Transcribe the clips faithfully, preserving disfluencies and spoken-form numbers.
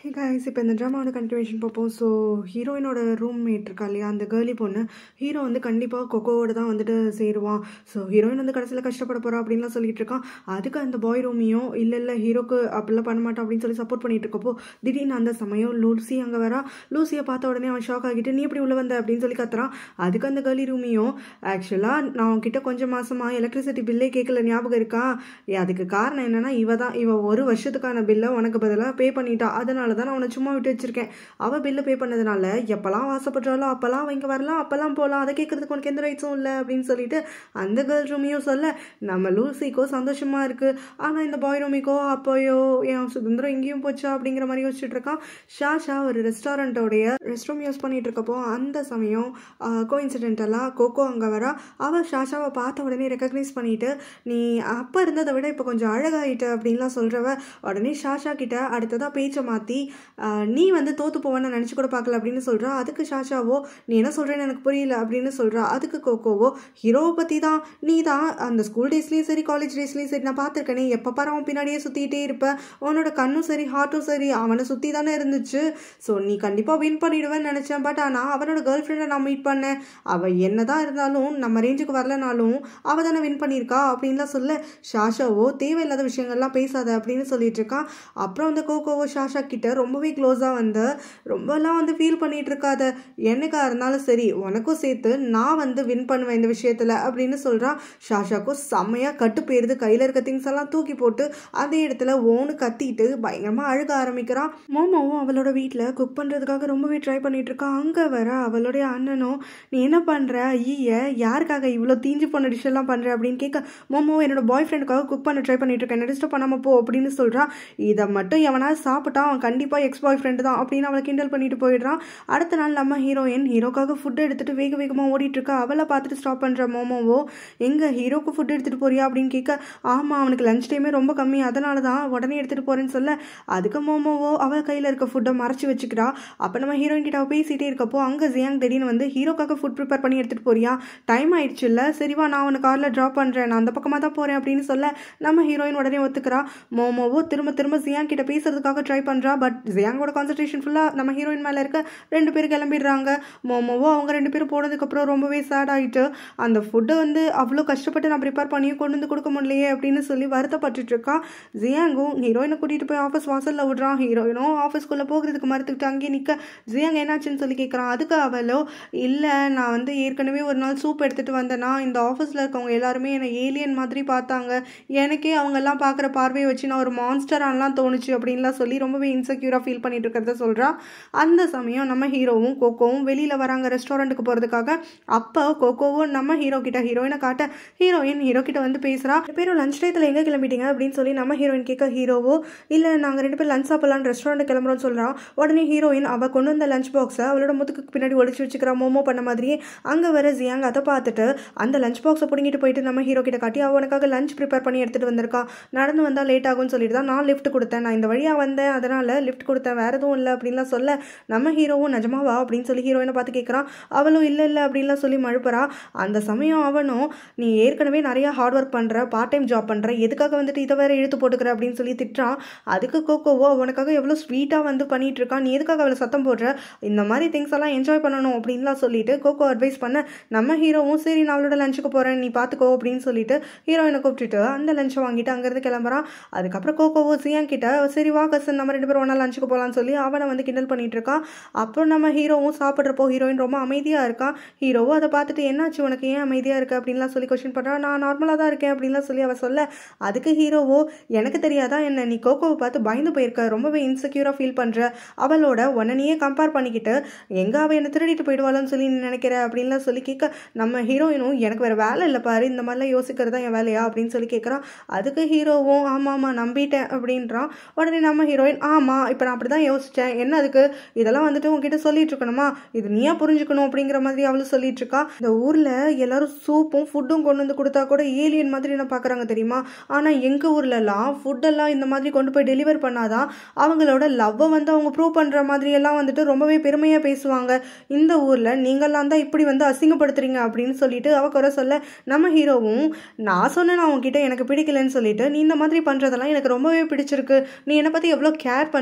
ஹே guys, இப்போ இந்த ட்ராமாவோட கண்டினியூஷன் பார்ப்போம். ஸோ ஹீரோயினோட ரூம்மேட் இருக்கா இல்லையா, அந்த கேர்லி பொண்ணு. ஹீரோ வந்து கண்டிப்பாக கொக்கோவோட தான் வந்துட்டு சேருவான். ஸோ ஹீரோயின் வந்து கடைசியில் கஷ்டப்பட போகிறா அப்படின்லாம் சொல்லிட்டு இருக்கான். அதுக்கு அந்த பாய் ரூமியும் இல்லை இல்லை ஹீரோக்கு அப்படிலாம் பண்ண மாட்டான் அப்படின்னு சொல்லி சப்போர்ட் பண்ணிட்டு இருக்கப்போ திடீர்னு அந்த சமயம் லூசி அங்கே வரா. லூசியை பார்த்த உடனே அவன் ஷாக் ஆகிட்டு, நீ எப்படி உள்ள வந்த அப்படின்னு சொல்லி கத்துறான். அதுக்கு அந்த கேர்லி ரூமியும், ஆக்சுவலாக நான் உன்கிட்ட கொஞ்சம் மாசமா எலக்ட்ரிசிட்டி பில்லே கேட்கல, ஞாபகம் இருக்கா? அதுக்கு காரணம் என்னன்னா இவ தான். இவ ஒரு வருஷத்துக்கான பில்லை உனக்கு பதிலாக பே பண்ணிட்டா. அதனால தான் நான் அவனை சும்மா விட்டு வச்சிருக்கேன். அவள் பில்லு பே பண்ணதுனால எப்பெல்லாம் ஆசைப்படுறாலோ அப்பெல்லாம் அவன் இங்கே வரலாம், அப்பெல்லாம் போகலாம், அதை கேட்கறதுக்கு உனக்கு எந்த ரைட்ஸும் இல்லை அப்படின்னு சொல்லிட்டு அந்த கேர்ள் ரூமியும் சொல்ல, நம்ம லூசிக்கோ சந்தோஷமா இருக்கு. ஆனால் இந்த பாய் ரூமிக்கோ அப்போயோ என் சுதந்திரம் எங்கேயும் போச்சா அப்படிங்கிற மாதிரி யோசிச்சுட்டு இருக்கான். ஷாஷா ஒரு ரெஸ்டாரண்ட்டோடைய ரெஸ்ட் ரூம் யூஸ் பண்ணிட்டு இருக்கப்போ அந்த சமயம் கோ இன்சிடென்டெல்லாம் கோகோ அங்கே வரா. அவள் ஷாஷாவை பார்த்த உடனே ரெக்கக்னைஸ் பண்ணிட்டு, நீ அப்போ இருந்ததை விட இப்போ கொஞ்சம் அழகாயிட்ட அப்படின்லாம் சொல்கிறவ உடனே ஷாஷா கிட்ட அடுத்ததாக பேச்சை மாற்றி, நீ வந்து தோத்து போவேன்னு நினச்சி கூட பார்க்கல அப்படின்னு சொல்கிறா. அதுக்கு ஷாஷாவோ, நீ என்ன சொல்கிறேன்னு எனக்கு புரியல அப்படின்னு சொல்கிறா. அதுக்கு கோகோவோ, ஹீரோவை பற்றி தான், நீ தான் அந்த ஸ்கூல் டேஸ்லேயும் சரி காலேஜ் டேஸ்லேயும் சரி நான் பார்த்துருக்கேனே, எப்போ பாரு அவன் பின்னாடியே சுற்றிக்கிட்டே இருப்பேன், உன்னோட கண்ணும் சரி ஹார்ட்டும் சரி அவனை சுற்றி தானே இருந்துச்சு. ஸோ நீ கண்டிப்பாக வின் பண்ணிடுவேன்னு நினச்சேன். பட் ஆனால் அவனோட கேர்ள் ஃப்ரெண்டை நான் மீட் பண்ணேன், அவள் என்ன தான் இருந்தாலும் நம்ம ரேஞ்சுக்கு வரலனாலும் அவள் தானே வின் பண்ணியிருக்கா அப்படின்லாம் சொல்ல, ஷாஷாவோ தேவையில்லாத விஷயங்கள்லாம் பேசாத அப்படின்னு சொல்லிட்டு இருக்கான். அப்புறம் அந்த கோகோவோ ஷாஷா கிட்ட ரொம்பவே க்ளோஸாக வந்து, ரொம்பலாம் வந்து ஃபீல் பண்ணிட்டு இருக்காத, என்னைக்கா இருந்தாலும் சரி உனக்கும் சேர்த்து நான் வந்து வின் பண்ணுவேன் இந்த விஷயத்தில் அப்படின்னு சொல்கிறான். ஷாஷாக்கும் செம்மையாக கட்டு போயிருது. கையில் இருக்க திங்ஸ் எல்லாம் தூக்கி போட்டு அதே இடத்துல ஓன்னு கத்திட்டு பயங்கரமாக அழுக ஆரம்பிக்கிறான். மோமோவும் அவளோட வீட்டில் குக் பண்ணுறதுக்காக ரொம்பவே ட்ரை பண்ணிட்டு இருக்கான். அங்கே வர அவளுடைய அண்ணனும், நீ என்ன பண்ணுற, ஐய யாருக்காக இவ்வளோ தீஞ்சு போன டிஷ் எல்லாம் பண்ணுற அப்படின்னு கேட்க, மோமோ என்னோட பாய் ஃப்ரெண்டுக்காக குக் பண்ண ட்ரை பண்ணிட்டு இருக்கேன், என்ன டிஸ்டர்ப் பண்ணாமல் போ அப்படின்னு சொல்கிறான். இதை மட்டும் எவனாவது சாப்பிட்டா அவன் கண்டிப்பாக எக்ஸ் பாய் ஃப்ரெண்டு தான் அப்படின்னு அவளை கிண்டல் பண்ணிட்டு போயிடுறான். அடுத்த நாள் நம்ம ஹீரோயின் ஹீரோக்காக ஃபுட் எடுத்துட்டு வேக வேகமாக ஓடிட்டு இருக்கா. அவளை பார்த்துட்டு ஸ்டாப் பண்ணுற மோமோவோ, எங்க ஹீரோக்கு ஃபுட் எடுத்துட்டு போறியா அப்படின்னு கேட்க, ஆமாம் அவனுக்கு லஞ்ச் டைமே ரொம்ப கம்மி, அதனால தான் உடனே எடுத்துட்டு போறேன்னு சொல்ல, அதுக்கு மோமோவோ அவள் கையில் இருக்க ஃபுட்டை மறைச்சி வச்சுக்கிறா. அப்போ நம்ம ஹீரோயின் கிட்ட பேசிட்டே இருக்கப்போ அங்கே ஜியாங் திடீர்னு வந்து, ஹீரோக்காக ஃபுட் ப்ரிப்பேர் பண்ணி எடுத்துட்டு போறியா, டைம் ஆயிடுச்சு இல்லை, சரிவா நான் அவனை காரில் ட்ராப் பண்ணுறேன், நான் அந்த பக்கமாக தான் போகிறேன் அப்படின்னு சொல்ல, நம்ம ஹீரோயின் உடனே ஒத்துக்கிறா. மோமோவோ திரும்ப திரும்ப ஜியாங் கிட்ட பேசுறதுக்காக ட்ரை பண்ணுறா. பட் ஜியாங்கோட கான்சன்ட்ரேஷன் ஃபுல்லாக நம்ம ஹீரோயின் மேலே இருக்க. ரெண்டு பேரும் கிளம்பிடுறாங்க. மோமோவோ அவங்க ரெண்டு பேரும் போனதுக்கப்புறம் ரொம்பவே சேட் ஆகிட்டு, அந்த ஃபுட்டை வந்து அவ்வளோ கஷ்டப்பட்டு நான் ப்ரிப்பேர் பண்ணியும் கொண்டு வந்து கொடுக்க முடியலையே அப்படின்னு சொல்லி வருத்தப்பட்டுட்டு இருக்கான். ஜியாங்கும் ஹீரோயினை கூட்டிகிட்டு போய் ஆஃபீஸ் வாசலில் விடுறான். ஹீரோயினும் ஆஃபீஸ்க்குள்ளே போகிறதுக்கு மறுத்துக்கிட்டு அங்கேயே நிற்க, ஜியாங் என்னாச்சுன்னு சொல்லி கேட்குறான். அதுக்கு அவளோ, இல்லை நான் வந்து ஏற்கனவே ஒரு நாள் சூப் எடுத்துகிட்டு வந்தேன்னா இந்த ஆஃபீஸில் இருக்கவங்க எல்லாருமே என்னை ஏலியன் மாதிரி பார்த்தாங்க, எனக்கே அவங்கெல்லாம் பார்க்குற பார்வையை வச்சு நான் ஒரு மான்ஸ்டரானலாம் தோணுச்சு அப்படின்லாம் சொல்லி ரொம்பவே இன்செக்யூராக ஃபீல் பண்ணிட்டு இருக்கிறத சொல்கிறா. அந்த சமயம் நம்ம ஹீரோவும் கோகோவும் வெளியில் வராங்க ரெஸ்டாரண்ட்டுக்கு போகிறதுக்காக. அப்போ கோகோவும் நம்ம ஹீரோ கிட்ட ஹீரோயினை காட்ட, ஹீரோயின் ஹீரோ கிட்ட வந்து பேசுகிறா. ரெண்டு பேரும் லஞ்ச் டயத்தில் எங்கே கிளம்பிட்டீங்க அப்படின்னு சொல்லி நம்ம ஹீரோயின் கேட்க, ஹீரோவோ இல்லை நாங்கள் ரெண்டு பேரும் லஞ்ச் சாப்பிடலான்னு ரெஸ்டாரண்ட் கிளம்புறோன்னு சொல்கிறா. உடனே ஹீரோயின் அவள் கொண்டு வந்த லஞ்ச் பாக்ஸை அவளோட முதுக்கு பின்னாடி ஒழிச்சு வச்சுக்கிறா, மோமோ பண்ண மாதிரியே. அங்கே வர ஜியாங் அதை பார்த்துட்டு அந்த லஞ்ச் பாக்ஸை பிடிங்கிட்டு போயிட்டு நம்ம ஹீரோ கிட்ட காட்டி, அவனுக்காக லஞ்ச் ப்ரிப்பேர் பண்ணி எடுத்துகிட்டு வந்திருக்கா, நடந்து வந்தால் லேட் ஆகும்னு சொல்லிட்டு தான் நான் லிஃப்ட் கொடுத்தேன், நான் இந்த வழியாக வந்தேன் அதனால் லிஃப்ட் கொடுத்தேன், வேறு எதுவும் இல்லை அப்படின்லாம் சொல்ல, நம்ம ஹீரோவும் நிஜமாவா அப்படின்னு சொல்லி ஹீரோயினை பார்த்து கேட்குறான். அவளும் இல்லை இல்லை அப்படின்லாம் சொல்லி மழுப்புறா. அந்த சமயம் அவனும், நீ ஏற்கனவே நிறையா ஹார்ட் ஒர்க் பண்ணுற, பார்ட் டைம் ஜாப் பண்ணுற, எதுக்காக வந்துட்டு இதை வேறு இழுத்து போட்டுக்கிற அப்படின்னு சொல்லி திட்டுறான். அதுக்கு கோகோவோ, அவனுக்காக எவ்வளோ ஸ்வீட்டாக வந்து பண்ணிட்டு இருக்கான், நீ எதுக்காக அவளை சத்தம் போடுற, இந்த மாதிரி திங்ஸ் எல்லாம் என்ஜாய் பண்ணணும் அப்படின்லாம் சொல்லிட்டு கோகோ அட்வைஸ் பண்ண, நம்ம ஹீரோவும் சரி நான் அவளோட லஞ்சுக்கு போகிறேன் நீ பார்த்துக்கோ அப்படின்னு சொல்லிட்டு ஹீரோயினை கூப்பிட்டுட்டு அந்த லஞ்சை வாங்கிட்டு அங்கேருந்து கிளம்புறான். அதுக்கப்புறம் கோகோவோ ஜியாங் கிட்ட, சரி வா கசன் நம்ம ரெண்டு பேரும் ஒன்றா லஞ்சுக்கு போகலான்னு சொல்லி அவனை வந்து கிண்டல் பண்ணிட்டு இருக்கான். அப்புறம் நம்ம ஹீரோவும் சாப்பிட்றப்போ ஹீரோயின் ரொம்ப அமைதியாக இருக்கான். ஹீரோவும் அதை பார்த்துட்டு, என்னாச்சு உனக்கு ஏன் அமைதியாக இருக்கு அப்படின்லாம் சொல்லி கொஸ்டின் பண்ணுறான். நான் நார்மலாக தான் இருக்கேன் அப்படின்லாம் சொல்லி அவள் சொல்ல, அதுக்கு ஹீரோவோ, எனக்கு தெரியாதா என்ன, நீ கோகோவை பார்த்து பயந்து போயிருக்க, ரொம்பவே இன்செக்யூராக ஃபீல் பண்ணுற, அவளோட உடனேயே கம்பேர் பண்ணிக்கிட்டு எங்கே அவள் என்னை திருடிட்டு போயிடுவாளோன்னு சொல்லி நீ நினைக்கிற அப்படின்லாம் சொல்லி கேட்க, நம்ம ஹீரோயினும் எனக்கு வேறு வேலை இல்லை பாரு, இந்த மாதிரிலாம் யோசிக்கிறது தான் என் வேலையா அப்படின்னு சொல்லி கேட்குறான். அதுக்கு ஹீரோவும் ஆமாம் ஆமாம் நம்பிட்டேன் அப்படின்றான். உடனே நம்ம ஹீரோயின், ஆமாம் இப்போ நான் அப்படி தான் யோசித்தேன், என்ன அதுக்கு இதெல்லாம் வந்துட்டு உங்ககிட்ட சொல்லிட்டு இருக்கணுமா, இது நீயா புரிஞ்சுக்கணும் அப்படிங்கிற மாதிரி அவளும் சொல்லிட்டு இருக்கா. இந்த ஊரில் எல்லாரும் சூப்பும் ஃபுட்டும் கொண்டு வந்து கொடுத்தா கூட ஏலியன் மாதிரி என்ன பார்க்குறாங்க தெரியுமா, ஆனால் எங்கள் ஊர்லலாம் ஃபுட்டெல்லாம் இந்த மாதிரி கொண்டு போய் டெலிவர் பண்ணாதான் அவங்களோட லவ்வை வந்து அவங்க ப்ரூவ் பண்ணுற மாதிரி எல்லாம் வந்துட்டு ரொம்பவே பெருமையாக பேசுவாங்க, இந்த ஊரில் நீங்கள்லாம் தான் இப்படி வந்து அசிங்கப்படுத்துறீங்க அப்படின்னு சொல்லிட்டு அவ குறை சொல்ல, நம்ம ஹீரோவும், நான் சொன்னேன் நான் உங்ககிட்ட எனக்கு பிடிக்கலன்னு சொல்லிட்டு, நீ இந்த மாதிரி பண்ணுறதெல்லாம் எனக்கு ரொம்பவே பிடிச்சிருக்கு, நீ என்னை பற்றி எவ்வளோ கேர் பண்ணுற,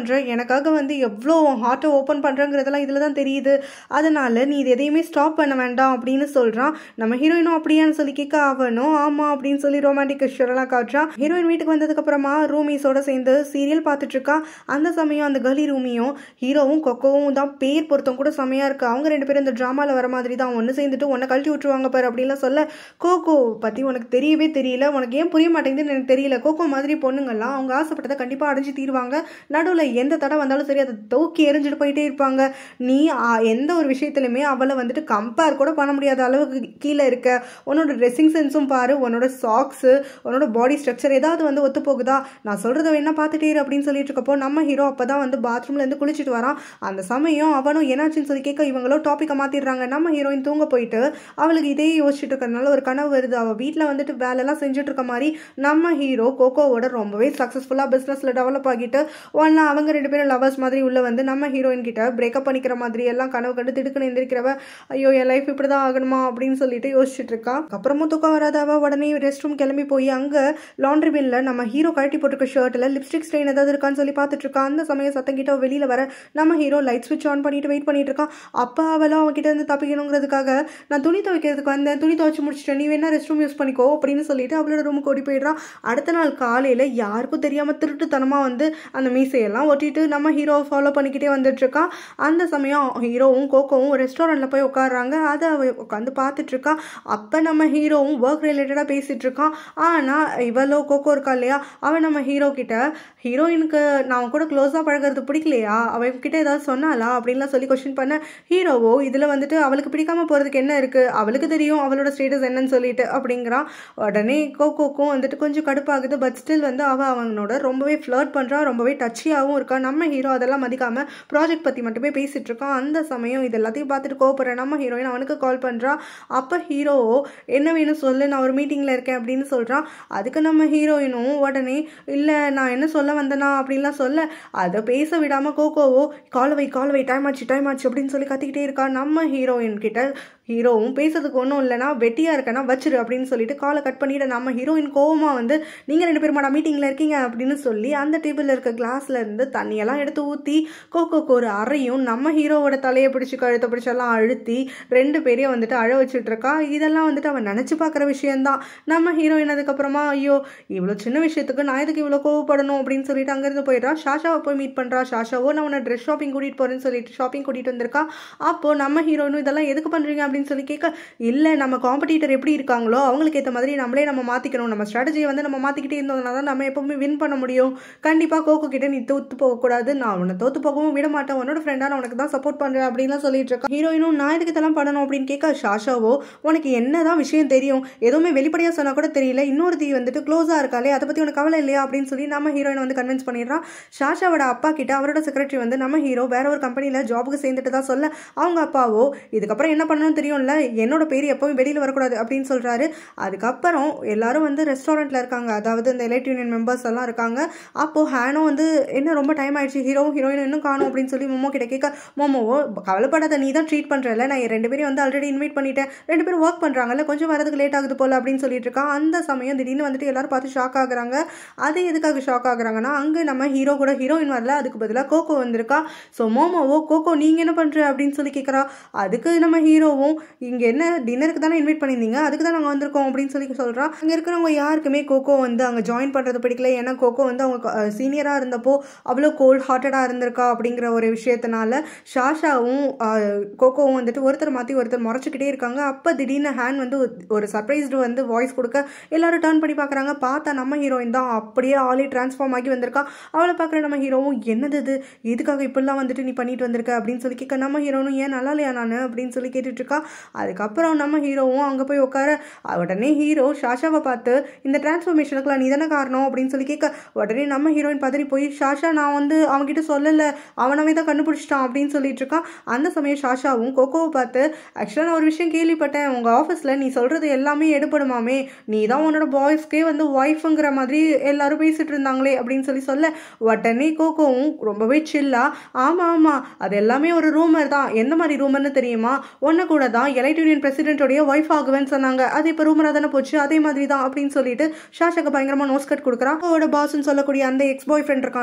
பண்ணுற, எனக்காக வந்து எவ்வளோ ஹார்ட்டை ஓப்பன் பண்ணுறங்கிறதெல்லாம் இதில் தான் தெரியுது, அதனால் நீ இது எதையுமே ஸ்டாப் பண்ண வேண்டாம் அப்படின்னு சொல்கிறான். நம்ம ஹீரோயினும் அப்படியான்னு சொல்லி கேட்க அவனும் ஆமாம் அப்படின்னு சொல்லி ரொமான்டிக் கஷ்டரெல்லாம் காட்டுறான். ஹீரோயின் வீட்டுக்கு வந்ததுக்கப்புறமா ரூமீஸோட சேர்ந்து சீரியல் பார்த்துட்ருக்கா. அந்த சமயம் அந்த கேர்லி ரூமியும் ஹீரோவும் கொக்கோவும் தான் பேர் பொருத்தம் கூட செமையாக இருக்குது. அவங்க ரெண்டு பேரும் இந்த ட்ராமாவில் வர மாதிரி தான் ஒன்று சேர்ந்துட்டு உன்னை கழட்டி விட்டுருவாங்க பாரு அப்படின்லாம் சொல்ல, கோகோ பற்றி உனக்கு தெரியவே தெரியல, உனக்கு ஏன் புரிய மாட்டேங்குதுன்னு எனக்கு தெரியல. கோகோ மாதிரி பொண்ணுங்கள்லாம் அவங்க ஆசைப்பட்டதை கண்டிப்பாக அடைஞ்சு தீருவாங்க. நடுவில் எந்த தடவை வந்தாலும் சரி அதை தூக்கி எரிஞ்சிட்டு போயிட்டே இருப்பாங்க. நீ எந்த ஒரு விஷயத்துலையுமே அவளை வந்துட்டு கம்பேர் கூட பண்ண முடியாத அளவுக்கு கீழே இருக்க. உன்னோட ட்ரெஸ்ஸிங் சென்ஸும் பாரு, உன்னோட சாக்ஸு, உன்னோட பாடி ஸ்ட்ரக்சர் ஏதாவது வந்து ஒத்து போகுதா, நான் சொல்கிறத வேணா பார்த்துட்டே இரு அப்படின்னு சொல்லிட்டு இருக்கப்போ நம்ம ஹீரோ அப்போ தான் வந்து பாத்ரூம்லேருந்து குளிச்சுட்டு வரான். அந்த சமயம் அவனும் என்னாச்சுன்னு சொல்லி கேட்க இவங்களோ டாப்பிக்கை மாற்றிடுறாங்க. நம்ம ஹீரோயின் தூங்க போயிட்டு அவளுக்கு இதே யோசிச்சுட்டு இருக்கிறதுனால ஒரு கனவு வருது. அவள் வீட்டில் வந்துட்டு வேலைலாம் செஞ்சுட்டு இருக்க மாதிரி நம்ம ஹீரோ கோகோவோட ரொம்பவே சக்ஸஸ்ஃபுல்லாக பிஸ்னஸில் டெவலப் ஆகிட்டு ஒன்னா அவங்க ரெண்டு பேரும் லவர்ஸ் மாதிரி உள்ள வந்து நம்ம ஹீரோயின் கிட்ட பிரேக்கப் பண்ணிக்கிற மாதிரி எல்லாம் கனவு கண்டு திடுக்குன்னு எந்திரிக்கிறவ, ஐயோ என் லைஃப் இப்படி தான் ஆகணுமா அப்படின்னு சொல்லிட்டு யோசிச்சுட்டு இருக்கா. அப்புறமும் தூக்கம் வராத அவ உடனே ரெஸ்ட் ரூம் கிளம்பி போய் அங்கே லாண்ட்ரி பின்ல நம்ம ஹீரோ கழட்டி போட்டுருக்க ஷர்ட்டில் லிப்ஸ்டிக் ஸ்ட்ரெயின் ஏதாவது இருக்கான்னு சொல்லி பார்த்துட்டு இருக்கா. அந்த சமயம் சத்தம் கிட்ட வெளியில் வர நம்ம ஹீரோ லைட் ஸ்விட்ச் ஆன் பண்ணிட்டு வெயிட் பண்ணிட்டு இருக்கான். அப்போ அவளும் அவகிட்ட இருந்து தப்பிக்கணுங்கிறதுக்காக நான் துணி துவைக்கிறதுக்கு வந்தேன், துணி துவைச்சு முடிச்சுட்டேன், நீ வேணா ரெஸ்ட் ரூம் யூஸ் பண்ணிக்கோ அப்படின்னு சொல்லிட்டு அவளோட ரூமுக்கு ஓடி போயிடுறான். அடுத்த நாள் காலையில் யாருக்கும் தெரியாமல் திருட்டுத்தனமாக வந்து அந்த மீசையெல்லாம் ஒட்டிட்டு நம்ம ஹீரோவை ஃபாலோ பண்ணிக்கிட்டே வந்துட்டு இருக்கான். அந்த சமயம் ஹீரோவும் கோகோவும் ரெஸ்டாரண்ட்டில் போய் உட்காடுறாங்க. அதை அவ உட்காந்து பார்த்துட்டு இருக்கா. அப்போ நம்ம ஹீரோவும் ஒர்க் ரிலேட்டடாக பேசிட்டு இருக்கான். ஆனால் இவளோ கோகோ இருக்கா இல்லையா, அவன் நம்ம ஹீரோ கிட்ட ஹீரோயினுக்கு நான் கூட க்ளோஸாக பழகிறது பிடிக்கலையா, அவன்கிட்ட ஏதாவது சொன்னாலா அப்படின்லாம் சொல்லி கொஸ்டின் பண்ண ஹீரோவோ இதில் வந்துட்டு அவளுக்கு பிடிக்காம போகிறதுக்கு என்ன இருக்குது, அவளுக்கு தெரியும் அவளோட ஸ்டேட்டஸ் என்னன்னு சொல்லிட்டு அப்படிங்கிறான். உடனே கோகோக்கும் வந்துட்டு கொஞ்சம் கடுப்பாகுது. பட் ஸ்டில் வந்து அவள் அவனோட ரொம்பவே ஃப்ளர்ட் பண்ணுறா, ரொம்பவே டச்சியாகவும் இருக்கா. நம்ம ஹீரோ அதெல்லாம் மதிக்காமல் ப்ராஜெக்ட் பற்றி மட்டுமே பேசிகிட்டு இருக்கான். அந்த சமயம் இது எல்லாத்தையும் பார்த்துட்டு கோவப்படுற நம்ம ஹீரோயின் அவனுக்கு கால் பண்ணுறா. அப்போ ஹீரோவோ என்ன வேணும் சொல்லு, நான் ஒரு மீட்டிங்கில் இருக்கேன் அப்படின்னு சொல்கிறான். அதுக்கு நம்ம ஹீரோயினும் உடனே இல்லை நான் என்ன சொல்ல வந்தேனா அப்படின்லாம் சொல்ல, அதை பேச விடாமல் கோகோவோ கால் வை கால் வை டைம் ஆச்சு டைம் ஆச்சு அப்படின்னு சொல்லி கத்திக்கிட்டே இருக்கா. நம்ம ஹீரோயின் கிட்ட ஹீரோவும் பேசுறதுக்கு ஒன்றும் இல்லைனா வெட்டியாக இருக்கேன்னா வச்சிரு அப்படின்னு சொல்லிட்டு காலை கட் பண்ணிவிட நம்ம ஹீரோயின் கோவமாக வந்து நீங்கள் ரெண்டு பேருமாடா மீட்டிங்கில் இருக்கீங்க அப்படின்னு சொல்லி அந்த டேபிளில் இருக்க கிளாஸில் இருந்து தண்ணியெல்லாம் எடுத்து ஊற்றி கோகோக்கு ஒரு அறையும் நம்ம ஹீரோவோட தலையை பிடிச்சி கழுத்தை பிடிச்செல்லாம் அழுத்தி ரெண்டு பேரையும் வந்துட்டு அழ வச்சுட்டு இருக்கா. இதெல்லாம் வந்துட்டு அவன் நினச்சி பார்க்குற விஷயந்தான். நம்ம ஹீரோயின் அதுக்கப்புறமா ஐயோ இவ்வளோ சின்ன விஷயத்துக்கு நான் எதுக்கு இவ்வளோ கோவப்படணும் அப்படின்னு சொல்லிட்டு அங்கேருந்து போயிடுறா. ஷாஷாவை போய் மீட் பண்ணுறா. ஷாஷாவோ நான் உன்னை ட்ரெஸ் ஷாப்பிங் கூட்டிகிட்டு போகிறேன்னு சொல்லிட்டு ஷாப்பிங் கூட்டிகிட்டு வந்திருக்கா. அப்போது நம்ம ஹீரோயினும் இதெல்லாம் எதுக்கு பண்ணுறீங்க அப்படின்னு சொல்லி கேட்க, இல்லை நம்ம காம்படிட்டர் எப்படி இருக்காங்களோ அவங்களுக்கு ஏற்ற மாதிரி நம்மளே நம்ம மாற்றிக்கணும், நம்ம ஸ்ட்ராட்டஜியை வந்து நம்ம மாற்றிக்கிட்டே இருந்தோம்னா தான் நம்ம எப்பவுமே வின் பண்ண முடியும். கண்டிப்பாக கோகோ கிட்ட நீ தோத்து போகக்கூடாது, நான் உன்னை தோத்து போகவும் விட மாட்டேன், உன்னோட ஃப்ரெண்டாக நான் உனக்கு தான் சப்போர்ட் பண்ணுறேன் அப்படின்லாம் சொல்லிட்டு இருக்கா. ஹீரோயினும் நான் எதுக்கு இதெல்லாம் பண்ணணும் அப்படின்னு கேட்க, ஷாஷாவோ உனக்கு என்னதான் விஷயம் தெரியும், எதுவுமே வெளிப்படையாக சொன்னால் கூட தெரியல, இன்னொரு தீ வந்துட்டு க்ளோஸாக இருக்காளே அதை பற்றி உனக்கு கவலை இல்லையா அப்படின்னு சொல்லி நம்ம ஹீரோயின் வந்து கன்வின்ஸ் பண்ணிடுறான். ஷாஷாவோட அப்பா கிட்ட அவரோட செக்ரட்டரி வந்து நம்ம ஹீரோ வேற ஒரு கம்பெனியில் ஜாபுக்கு சேர்ந்துட்டு தான் சொல்ல, அவங்க அப்பாவோ இதுக்கப்புறம் என்ன பண்ணணும்னு தெரியும்ல, என்னோட பேர் எப்பவும் வெளியில் வரக்கூடாது அப்படின்னு சொல்கிறாரு. அதுக்கப்புறம் எல்லாரும் வந்து ரெஸ்டாரண்ட்டில் இருக்காங்க, அதாவது இந்த எலைட் யூனியன் மெம்பர்ஸ் எல்லாம் இருக்காங்க. அப்போது ஹேனோ வந்து என்ன ரொம்ப டைம் ஆயிடுச்சு, ஹீரோவும் ஹீரோயினும் இன்னும் காணும் அப்படின்னு சொல்லி மோமோ கிட்ட கேட்க, மோமோவோ கவலைப்படாத நீ தான் ட்ரீட் பண்ணுறல, நான் ரெண்டு பேரும் வந்து ஆல்ரெடி இன்வைட் பண்ணிட்டேன், ரெண்டு பேரும் ஒர்க் பண்ணுறாங்கல்ல, கொஞ்சம் வரதுக்கு லேட் ஆகுது போல் அப்படின்னு சொல்லிட்டு இருக்கான். அந்த சமயம் திடீர்னு வந்துட்டு எல்லாரும் பார்த்து ஷாக் ஆகுறாங்க. அது எதுக்காக ஷாக் ஆகுறாங்கன்னா, அங்கே நம்ம ஹீரோ கூட ஹீரோயின் வரல, அதுக்கு பதிலாக கோகோ வந்திருக்கா. ஸோ மோமோவோ கோகோ நீங்கள் என்ன பண்ணுற அப்படின்னு சொல்லி கேட்குறா. அதுக்கு நம்ம ஹீரோவும் இங்கே என்ன டின்னருக்கு தானே இன்வைட் பண்ணியிருந்தீங்க, அதுக்கு தான் நாங்கள் வந்திருக்கோம் அப்படின்னு சொல்லி சொல்கிறான். அங்கே இருக்கிறவங்க யாருக்குமே கோகோ வந்து அங்கே ஜாயின் பண்ணுறது பிடிக்கல. ஏன்னா கோகோ வந்து அவங்க சீனியராக இருந்தப்போ அவ்வளோ கோல்ட் ஹார்ட்டடாக இருந்திருக்கா அப்படிங்கிற ஒரு விஷயத்தினால ஷாஷாவும் கோகோவும் வந்துட்டு ஒருத்தர் மாற்றி ஒருத்தர் முறைச்சிக்கிட்டே இருக்காங்க. அப்போ திடீர்னு ஹேண்ட் வந்து ஒரு சர்ப்ரைஸ்டு வந்து வாய்ஸ் கொடுக்க எல்லாரும் டர்ன் பண்ணி பார்க்குறாங்க. பார்த்தா நம்ம ஹீரோயின் தான் அப்படியே ஆளே டிரான்ஸ்ஃபார்ம் ஆகி வந்திருக்கா. அவளை பார்க்குற நம்ம ஹீரோவும் என்னது இது, இதுக்காக இப்படிலாம் வந்துட்டு நீ பண்ணிட்டு வந்திருக்க அப்படின்னு சொல்லி கேட்க, நம்ம ஹீரோனும் ஏன் நல்லா இல்லையா நான் அப்படின்னு சொல்லி கேட்டுட்டு இருக்கா. அதுக்கப்புறம் நம்ம ஹீரோவும் அங்கே போய் உட்கார, உடனே ஹீரோ ஷாஷாவை பார்த்து இந்த டிரான்ஸ்ஃபர்மேஷனுக்குலாம் நீ தானே காரணம் அப்படின்னு சொல்லி கேட்க, உடனே நம்ம ஹீரோயின் பதறி போய் ஷாஷா நான் வந்து அவன்கிட்ட சொல்லலை, அவனவே தான் கண்டுபிடிச்சிட்டான் அப்படின்னு சொல்லிட்டு இருக்கான். அந்த சமயம் ஷாஷாவும் கோகோவை பார்த்து, ஆக்சுவலாக நான் ஒரு விஷயம் கேள்விப்பட்டேன், உங்கள் ஆஃபீஸில் நீ சொல்கிறது எல்லாமே எடுபடுமாமே, நீ தான் உன்னோட பாய்ஸ்க்கே வந்து ஒய்ஃபுங்கிற மாதிரி எல்லாரும் பேசிட்டு இருந்தாங்களே அப்படின்னு சொல்லி சொல்ல, உடனே கோகோவும் ரொம்பவே சில்லா, ஆமாம் ஆமாம் அது எல்லாமே ஒரு ரூமர் தான், எந்த மாதிரி ரூமர்னு தெரியுமா, ஒன்று கூட தான் எலைட் யூனியன் பிரசிடென்ட்டோடைய ஒய்ஃப் ஆகுவேன்னு சொன்னாங்க, அது இப்போ ரூமராக தானே போச்சு, அதே மாதிரி தான் அப்படின்னு சொல்லிட்டு ஷாஷாக்கு பயங்கரமாக நோஸ் கட் கொடுக்குறான். அவளோட பாஸ்ன்னு சொல்லக்கூடிய அந்த எக்ஸ் பாய் ஃப்ரெண்ட் இருக்கான் இல்லையா, அவனை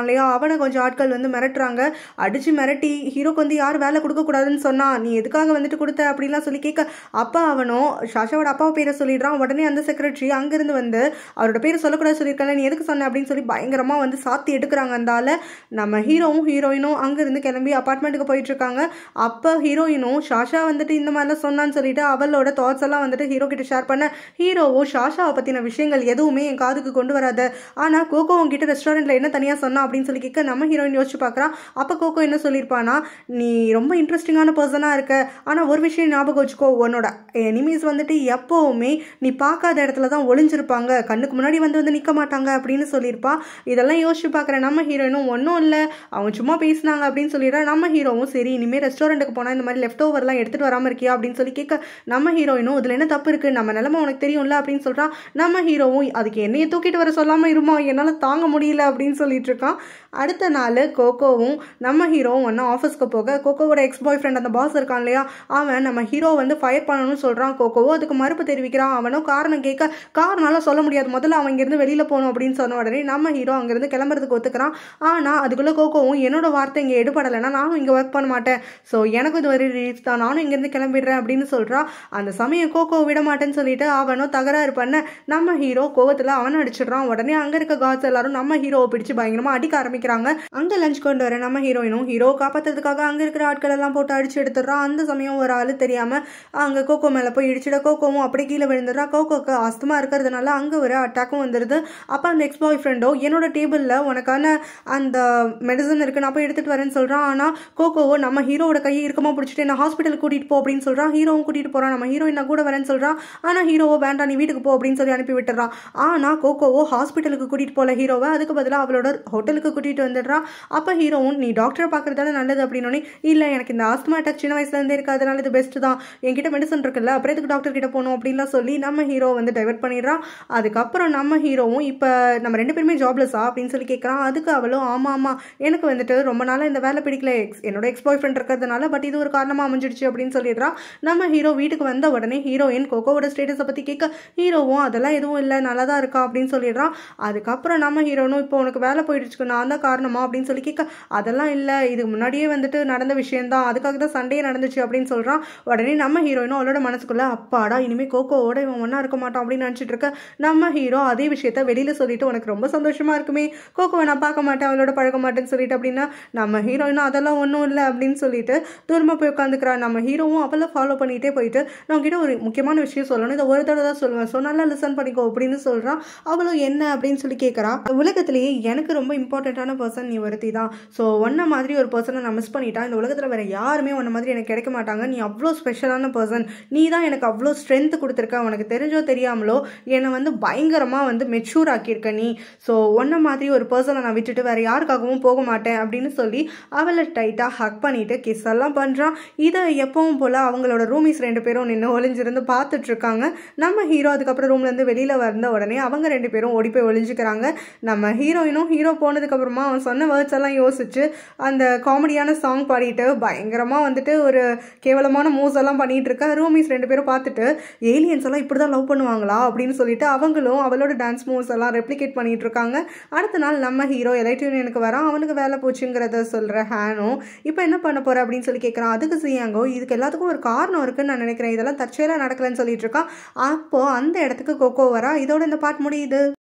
ஹீரோவை கொஞ்சம் ஆட்கள் வந்து மிரட்டுறாங்க. அடிச்சு மிரட்டி ஹீரோக்கு வந்து யார் வேலை கொடுக்க கூடாதுன்னு சொன்னா, நீ எதுக்காக வந்துட்டு கொடுத்த அப்படின்லாம் சொல்லி கேட்க, அப்பா அவனும் சாஷாவோட அப்பாவை பேரை சொல்லிடுறான். உடனே அந்த செக்ரட்டரி அங்கிருந்து வந்து அவரோட பேரை சொல்லக்கூடாது சொல்லியிருக்கல, நீ எதுக்கு சொன்ன அப்படின்னு சொல்லி பயங்கரமா வந்து சாத்தி எடுக்கிறாங்க. அந்தால நம்ம ஹீரோவும் ஹீரோயினும் அங்கிருந்து கிளம்பி அபார்ட்மெண்ட்டுக்கு போயிட்டு இருக்காங்க. அப்ப ஹீரோயினும் சாஷா வந்துட்டு இந்த மாதிரிலாம் சொன்னான்னு சொல்லிட்டு அவளோட தாட்ஸ் எல்லாம் வந்துட்டு ஹீரோ கிட்ட ஷேர் பண்ண, ஹீரோவோ சாஷாவை பத்தின விஷயங்கள் எதுவுமே என் காதுக்கு கொண்டு வராது, ஆனா கோகோ உங்ககிட்ட ரெஸ்டாரண்ட்ல என்ன தனியா சொன்னா அப்படின்னு சொல்லி கேட்க, நம்ம ஹீரோயின் யோசிச்சு பாக்குறான். அப்ப கோகோ என்ன சொல்லியிருப்பானா, நீ ரொம்ப இன்ட்ரெஸ்டிங்கான பர்சனா இருக்க, ஆனா ஒரு விஷயம் ஞாபகம் வச்சுக்கோ, உன்னோட எனிமீஸ் வந்துட்டு எப்பவுமே நீ பார்க்காத இடத்துல தான் ஒளிஞ்சிருப்பாங்க, கண்ணுக்கு முன்னாடி வந்து வந்து நிக்க மாட்டாங்க அப்படின்னு சொல்லியிருப்பா. இதெல்லாம் யோசிச்சு பாக்குற நம்ம ஹீரோயினும் ஒன்னும் இல்ல, அவங்க சும்மா பேசினாங்க அப்படின்னு சொல்லிடுறா. நம்ம ஹீரோவும் சரி இனிமே ரெஸ்டாரண்ட்டுக்கு போனா இந்த மாதிரி லெஃப்ட் ஓவர் எல்லாம் எடுத்துட்டு வராம இருக்கியா அப்படின்னு சொல்லி கேட்க, நம்ம ஹீரோயினும் இதுல என்ன தப்பு இருக்கு, நம்ம நிலைமை உனக்கு தெரியும்ல அப்படின்னு சொல்றான். நம்ம ஹீரோவும் அதுக்கு என்னைய தூக்கிட்டு வர சொல்லாம இருமா, என்னால தாங்க முடியல அப்படின்னு சொல்லிட்டு இருக்கான். அடுத்த நாள் கோகோவும் நம்ம ஹீரோவும் ஒன்னா ஆஃபீஸ்க்கு போக, கோகோவோட எக்ஸ் பாய் ஃப்ரெண்ட் அந்த பாஸ் இருக்கான் இல்லையா, அவன் நம்ம ஹீரோ வந்து ஃபயர் பண்ணணும்னு சொல்றான். கோகோவோ அதுக்கு மறுப்பு தெரிவிக்கிறான். அவனும் காரணம் கேட்க, காரணால சொல்ல முடியாது, முதல்ல அவன் இங்கிருந்து வெளியில போகணும் அப்படின்னு சொன்ன உடனே நம்ம ஹீரோ அங்கிருந்து கிளம்புறதுக்கு ஒத்துக்கிறான். ஆனா அதுக்குள்ள கோகோவும் என்னோட வார்த்தை இங்க எடுபடலைன்னா நானும் இங்க ஒர்க் பண்ண மாட்டேன், ஸோ எனக்கு இது ஒரு ரீச் தான், நானும் இங்கிருந்து கிளம்பிடுறேன் அப்படின்னு சொல்றான். அந்த சமயம் கோகோ விட மாட்டேன்னு சொல்லிட்டு அவனும் தகராறு பண்ண, நம்ம ஹீரோ கோவத்துல அவன் அடிச்சிடுறான். உடனே அங்க இருக்க காட்ஸ் எல்லாரும் நம்ம ஹீரோவை பிடிச்சு பயங்கரமா அடிக்க ஆரம்பிக்கிறாங்க. அங்க லஞ்ச் கொண்டு வர நம்ம ஹீரோயினும் ஹீரோ காப்பாத்துறதுக்காக அங்க இருக்கிற ஆட்கள் எல்லாம் போட்டு அடிச்சு எடுத்துடுறான். அந்த சமயம் ஒரு ஆளு தெரியாம அங்க கோகோ மேல போய் இடிச்சிட, கோகோவும் அப்படி கீழே விழுந்துடுறா. கோகோக்கு அஸ்தமா இருக்கிறதுனால அங்க ஒரு அட்டாக்கும் வந்துருது. அப்ப அந்த எக்ஸ் பாய் ஃப்ரெண்டோ என்னோட டேபிள்ல உனக்கான அந்த மெடிசன் இருக்கு, நான் போய் எடுத்துட்டு வரேன்னு சொல்றான். ஆனா கோகோவோ நம்ம ஹீரோவோட கையை இருக்கமா பிடிச்சிட்டு என்ன ஹாஸ்பிட்டலுக்கு கூட்டிட்டு போ அப்படின்னு சொல்றான். ஹீரோவும் கூட்டிட்டு போறான். நம்ம ஹீரோயின் நான் கூட வரேன்னு சொல்றான். ஆனா ஹீரோவோ வேண்டாம் நீ வீட்டுக்கு போ அப்படின்னு சொல்லி அனுப்பி விட்டுறான். ஆனா கோகோவோ ஹாஸ்பிட்டலுக்கு கூட்டிட்டு போல ஹீரோவை, அதுக்கு பதிலாக அவளோட ஹோட்டலுக்கு கூட்டிட்டு வந்துடுறான். அப்ப ஹீரோவும் நீ டாக்டரை பாக்குறதால நல்லது அப்படின்னு, இல்ல எனக்கு இந்த ஆஸ்துமா அட்டாக் சின்ன வயசுல இருந்தே இருக்கு, அதனால இது பெஸ்ட் தான், என்கிட்ட மெடிசன் இருக்குல்ல, அப்புறம் இதுக்கு டாக்டர் கிட்ட போகணும் அப்படின்லாம் சொல்லி நம்ம ஹீரோ வந்து டைவர்ட் பண்ணிடுறான். அதுக்கப்புறம் நம்ம ஹீரோவும் இப்ப நம்ம ரெண்டு பேருமே ஜாப்லெஸ்ஸா அப்படின்னு சொல்லி கேட்கறான். அதுக்கு அவளும் ஆமா ஆமா எனக்கு வந்துட்டு ரொம்ப நாளா இந்த வேலை பிடிக்கல, என்னோட எக்ஸ் பாய் ஃப்ரெண்ட் இருக்கிறதுனால, பட் இது ஒரு காரணமா அமைஞ்சிடுச்சு அப்படின்னு சொல்லிடுறான். நம்ம ஹீரோ வீட்டுக்கு வந்த உடனே ஹீரோயின் கோகோவோட ஸ்டேட்டஸை பத்தி கேட்க, ஹீரோவும் அதெல்லாம் எதுவும் இல்லை நல்லா தான் இருக்கா அப்படின்னு சொல்லிடுறான். அதுக்கப்புறம் நம்ம ஹீரோனும் இப்போ உனக்கு வேலை போயிடுச்சு நான் தான் காரணமா அப்படின்னு சொல்லி கேட்க, அதெல்லாம் இல்லை இது முன்னாடியே வந்துட்டு நடந்த விஷயம் தான், அதுக்காக தான் சண்டே நடந்துச்சு அப்படின்னு சொல்றான். உடனே நம்ம ஹீரோயினும் அவளோட மனசுக்குள்ள அப்பாடா இனிமே கோகோவோட இவன் ஒன்னா இருக்க மாட்டான் அப்படின்னு நினைச்சிட்டு இருக்க, நம்ம ஹீரோ அதே விஷயத்த வெளியில சொல்லிட்டு உனக்கு ரொம்ப சந்தோஷமா இருக்குமே, கோகோவை நான் பார்க்க மாட்டேன் அவளோட பழக மாட்டேன்னு சொல்லிட்டு அப்படின்னா, நம்ம ஹீரோயினும் அதெல்லாம் ஒன்றும் இல்லை அப்படின்னு சொல்லிட்டு தூரமா போய் உட்காந்துக்கிறா. நம்ம ஹீரோவும் அவளை ஃபாலோ பண்ணிட்டே போயிட்டு, நான் கிட்ட ஒரு முக்கியமான விஷயம் சொல்லணும், இதை ஒரு தடவை தான் சொல்லுவேன், ஸோ நல்லா லிசன் பண்ணிக்கோ அப்படின்னு சொல்றான். அவளும் என்ன அப்படின்னு சொல்லி கேட்கறா. உலகத்திலேயே எனக்கு ரொம்ப இம்பார்ட்டன்டான பர்சன் நீ ஒருத்தி தான், ஸோ ஒன்ன மாதிரி ஒரு பர்சனை நான் மிஸ் பண்ணிட்டா, இந்த உலகத்தில் வேற யாருமே ஒன்ன மாதிரி எனக்கு கிடைக்க மாட்டாங்க, நீ அவ்வளோ ஸ்பெஷலான பர்சன், நீ தான் எனக்கு அவ்வளோ ஸ்ட்ரென்த் கொடுத்துருக்க, உனக்கு தெரிஞ்சோ தெரியாமலோ என்னை வந்து பயங்கரமாக வந்து மெச்சூர் ஆக்கியிருக்க நீ, ஸோ ஒன்ன மாதிரி ஒரு பர்சனை நான் விட்டுட்டு வேற யாருக்காகவும் போக மாட்டேன் அப்படின்னு சொல்லி அவளை டைட்டாக ஹக் பண்ணிட்டு கிஸ் எல்லாம் பண்ணுறான். இதை எப்பவும் போல அவங்களோட ரூமிஸ் ரெண்டு பேரும் நின்று ஒளிஞ்சிருந்து பார்த்துட்டு இருக்காங்க. நம்ம ஹீரோ அதுக்கப்புறம் ரூம்லேருந்து வெளியில் வந்த உடனே அவங்க ரெண்டு பேரும் ஓடி போய் ஒளிஞ்சுக்கிறாங்க. நம்ம ஹீரோயினும் ஹீரோ போனதுக்கப்புறமா அவன் சொன்ன வேர்ட்ஸ் எல்லாம் யோசிச்சு அந்த காமெடியான சாங் பாடிட்டு பயங்கரமாக வந்துட்டு ஒரு கேவலமான மூவ்ஸ் எல்லாம் பண்ணிட்டு இருக்க. ரூமிஸ் ரெண்டு பேரும் பார்த்துட்டு ஏலியன்ஸ் எல்லாம் இப்படி தான் லவ் பண்ணுவாங்களா அப்படின்னு சொல்லிட்டு அவங்களும் அவளோட டான்ஸ் மூவ்ஸ் எல்லாம் ரெப்ளிகேட் பண்ணிட்டு இருக்காங்க. அடுத்த நாள் நம்ம ஹீரோ எலைட் யூனியனுக்கு வரான். அவனுக்கு வேலை போச்சுங்கிறத சொல்ற ஹானும் இப்போ என்ன பண்ண போற அப்படின்னு சொல்லி கேட்கறான். அதுக்கு சியாங்கோ இதுக்கு எல்லாத்துக்கும் ஒரு காரணம் இருக்குன்னு நான் நினைக்கிறேன், இதெல்லாம் தற்செயலா நடக்கலன்னு சொல்லிட்டு இருக்கான். அப்போ அந்த இடத்துக்கு கோகோ வரா. இதோட இந்த பாட்டு முடியுது.